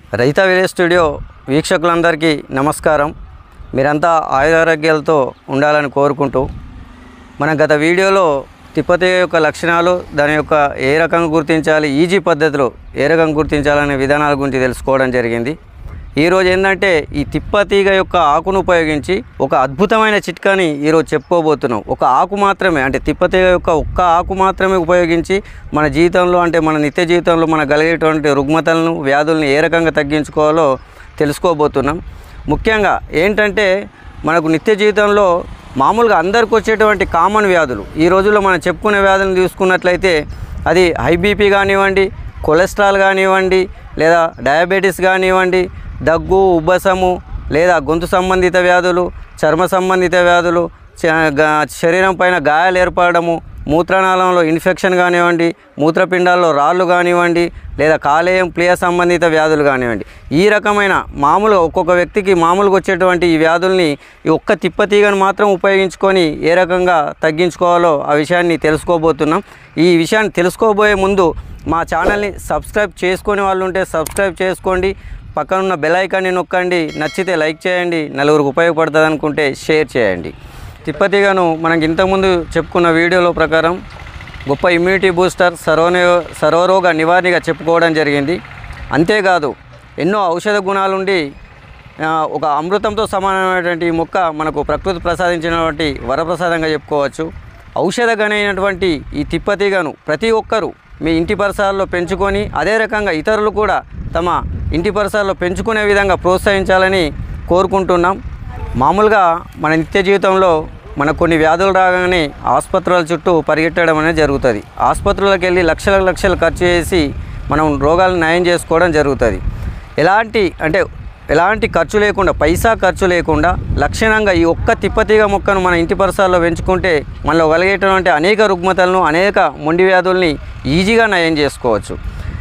Raita village studio వీక్షకులందరికీ నమస్కారం. మీరంతా ఆయురారోగ్యాలతో ఉండాలని కోరుకుంటూ మనం గత వీడియోలో తిప్పతీగ యొక్క లక్షణాలు, దాని యొక్క ఏ రకంగా గుర్తించాలి, ఈజీ పద్ధతిలో ఏ రకంగా గుర్తించాలనే విధానాల గురించి తెలుసుకోవడం జరిగింది. ఈరోజు ఏంటంటే ఈ తిప్పతీగ యొక్క ఆకును ఉపయోగించి ఒక అద్భుతమైన చిట్కాని ఈరోజు చెప్పుకోబోతున్నాం. ఒక ఆకు మాత్రమే, అంటే తిప్పతీగ యొక్క ఒక్క ఆకు మాత్రమే ఉపయోగించి మన జీవితంలో, అంటే మన నిత్య జీవితంలో మన కలిగేటువంటి రుగ్మతలను, వ్యాధులను ఏ రకంగా తగ్గించుకోవాలో తెలుసుకోబోతున్నాం. ముఖ్యంగా ఏంటంటే మనకు నిత్య జీవితంలో మామూలుగా అందరికి వచ్చేటువంటి కామన్ వ్యాధులు, ఈ రోజుల్లో మనం చెప్పుకునే వ్యాధులను చూసుకున్నట్లయితే అది హై బీపీ కానివ్వండి, కొలెస్ట్రాల్ కానివ్వండి, లేదా డయాబెటీస్ కానివ్వండి, దగ్గు, ఉబ్బసము, లేదా గొంతు సంబంధిత వ్యాధులు, చర్మ సంబంధిత వ్యాధులు, శరీరం పైన గాయాలు ఏర్పడము, మూత్రనాళంలో ఇన్ఫెక్షన్ కానివ్వండి, మూత్రపిండాల్లో రాళ్ళు కానివ్వండి, లేదా కాలేయం, ప్లియ సంబంధిత వ్యాధులు కానివ్వండి, ఈ రకమైన మామూలుగా ఒక్కొక్క వ్యక్తికి మామూలుగా వచ్చేటువంటి ఈ వ్యాధుల్ని ఈ ఒక్క తిప్పతీగను మాత్రం ఉపయోగించుకొని ఏ రకంగా తగ్గించుకోవాలో ఆ విషయాన్ని తెలుసుకోబోతున్నాం. ఈ విషయాన్ని తెలుసుకోబోయే ముందు మా ఛానల్ని సబ్స్క్రైబ్ చేసుకునే వాళ్ళు ఉంటే సబ్స్క్రైబ్ చేసుకోండి, పక్కనున్న బెల్ ఐకాన్ని నొక్కండి, నచ్చితే లైక్ చేయండి, నలుగురికి ఉపయోగపడుతుంది అనుకుంటే షేర్ చేయండి. తిప్పతీగను మనకి ఇంతకుముందు చెప్పుకున్న వీడియోలో ప్రకారం గొప్ప ఇమ్యూనిటీ బూస్టర్, సర్వరోగ నివారణగా చెప్పుకోవడం జరిగింది. అంతేకాదు ఎన్నో ఔషధ గుణాలుండి ఒక అమృతంతో సమానమైనటువంటి ఈ మొక్క మనకు ప్రకృతి ప్రసాదించినటువంటి వరప్రసాదంగా చెప్పుకోవచ్చు. ఔషధగనైనటువంటి ఈ తిప్పతీగను ప్రతి ఒక్కరూ మీ ఇంటి పరిసరాల్లో పెంచుకొని అదే రకంగా ఇతరులు కూడా తమ ఇంటి పరిసరాల్లో పెంచుకునే విధంగా ప్రోత్సహించాలని కోరుకుంటున్నాం. మామూలుగా మన నిత్య జీవితంలో మనకు కొన్ని వ్యాధులు రాగానే ఆసుపత్రుల చుట్టూ పరిగెట్టడం అనేది జరుగుతుంది. ఆసుపత్రులకు వెళ్ళి లక్షలు ఖర్చు చేసి మనం రోగాలను నయం చేసుకోవడం జరుగుతుంది. ఎలాంటి ఖర్చు లేకుండా, పైసా ఖర్చు లేకుండా లక్షణంగా ఈ ఒక్క తిప్పతీగ మొక్కను మన ఇంటి పరిసరాల్లో పెంచుకుంటే మనలో కలిగేటువంటి అనేక రుగ్మతలను, అనేక మొండి వ్యాధుల్ని ఈజీగా నయం చేసుకోవచ్చు.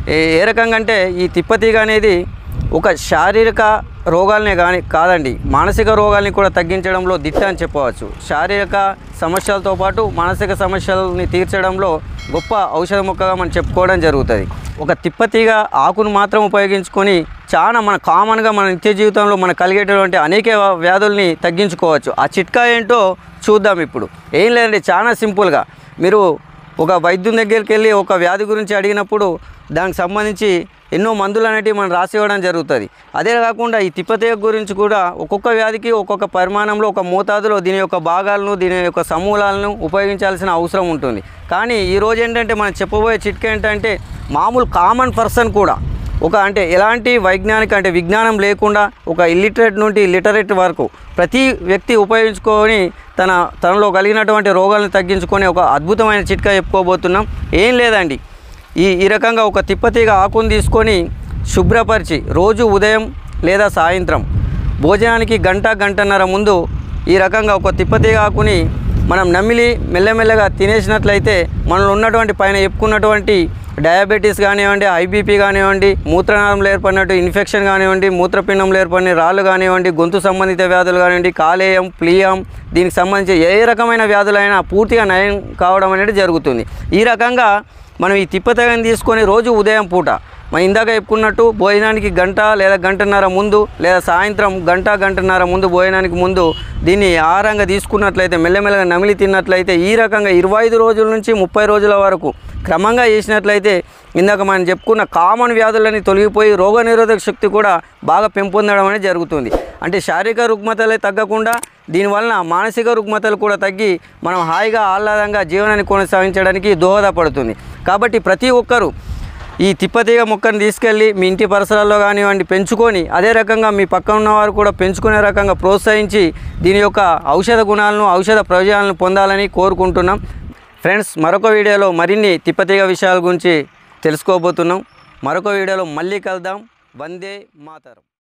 ఏ రకంగా అంటే ఈ తిప్పతీగ అనేది ఒక శారీరక రోగాలనే కాదండి, మానసిక రోగాల్ని కూడా తగ్గించడంలో దిట్ట అని చెప్పవచ్చు. శారీరక సమస్యలతో పాటు మానసిక సమస్యలని తీర్చడంలో గొప్ప ఔషధ మొక్కగా మనం చెప్పుకోవడం జరుగుతుంది. ఒక తిప్పతీగ ఆకును మాత్రం ఉపయోగించుకొని చాలా మన కామన్గా మన నిత్య జీవితంలో మనకు కలిగేటటువంటి అనేక వ్యాధుల్ని తగ్గించుకోవచ్చు. ఆ చిట్కా ఏంటో చూద్దాం ఇప్పుడు. ఏం లేదండి, చాలా సింపుల్గా మీరు ఒక వైద్యుని దగ్గరికి వెళ్ళి ఒక వ్యాధి గురించి అడిగినప్పుడు దానికి సంబంధించి ఎన్నో మందులు అనేటివి మనం రాసి ఇవ్వడం జరుగుతుంది. అదే కాకుండా ఈ తిప్పతీగ గురించి కూడా ఒక్కొక్క వ్యాధికి ఒక్కొక్క పరిమాణంలో, ఒక మోతాదులో దీని యొక్క భాగాలను, దీని యొక్క సమూలాలను ఉపయోగించాల్సిన అవసరం ఉంటుంది. కానీ ఈరోజు ఏంటంటే మనం చెప్పబోయే చిట్కా ఏంటంటే మామూలు కామన్ పర్సన్ కూడా అంటే ఎలాంటి విజ్ఞానం లేకుండా ఒక ఇల్లిటరేట్ నుండి లిటరేట్ వరకు ప్రతి వ్యక్తి ఉపయోగించుకొని తనలో కలిగినటువంటి రోగాలను తగ్గించుకొని ఒక అద్భుతమైన చిట్కా చెప్పుకోబోతున్నాం. ఏం లేదండి, ఈ రకంగా ఒక తిప్పతీగ ఆకుని తీసుకొని శుభ్రపరిచి రోజు ఉదయం లేదా సాయంత్రం భోజనానికి గంటన్నర ముందు ఈ రకంగా ఒక తిప్పతీగ ఆకుని మనం నమిలి మెల్లమెల్లగా తినేసినట్లయితే మనలో ఉన్నటువంటి పైన చెప్పుకున్నటువంటి డయాబెటీస్ కానివ్వండి, హై బీపీ కానివ్వండి, మూత్రనాళంలో ఏర్పడినట్టు ఇన్ఫెక్షన్ కానివ్వండి, మూత్రపిండంలో ఏర్పడిన రాళ్ళు కానివ్వండి, గొంతు సంబంధిత వ్యాధులు కానివ్వండి, కాలేయం, ప్లియం, దీనికి సంబంధించి ఏ రకమైన వ్యాధులైనా పూర్తిగా నయం కావడం అనేది జరుగుతుంది. ఈ రకంగా మనం ఈ తిప్పతీగను తీసుకొని రోజు ఉదయం పూట మనం ఇందాక చెప్పుకున్నట్టు భోజనానికి గంట లేదా గంటన్నర ముందు, లేదా సాయంత్రం గంటన్నర ముందు, భోజనానికి ముందు దీన్ని ఆహారంగా తీసుకున్నట్లయితే, మెల్లమెల్లగా నమిలి తిన్నట్లయితే ఈ రకంగా 25 రోజుల నుంచి 30 రోజుల వరకు క్రమంగా చేసినట్లయితే ఇందాక మనం చెప్పుకున్న కామన్ వ్యాధులని తొలగిపోయి రోగనిరోధక శక్తి కూడా బాగా పెంపొందడం అనేది జరుగుతుంది. అంటే శారీరక రుగ్మతలే తగ్గకుండా దీనివలన మానసిక రుగ్మతలు కూడా తగ్గి మనం హాయిగా ఆహ్లాదంగా జీవనాన్ని కొనసాగించడానికి దోహదపడుతుంది. కాబట్టి ప్రతి ఒక్కరూ ఈ తిప్పతీగ మొక్కను తీసుకెళ్ళి మీ ఇంటి పరిసరాల్లో కానివ్వండి పెంచుకొని, అదే రకంగా మీ పక్కన ఉన్నవారు కూడా పెంచుకునే రకంగా ప్రోత్సహించి దీని యొక్క ఔషధ గుణాలను, ఔషధ ప్రయోజనాలను పొందాలని కోరుకుంటున్నాం. ఫ్రెండ్స్, మరొక వీడియోలో మరిన్ని తిప్పతీగ విషయాల గురించి తెలుసుకోబోతున్నాం. మరొక వీడియోలో మళ్ళీ కలుద్దాం. వందే మాతరం.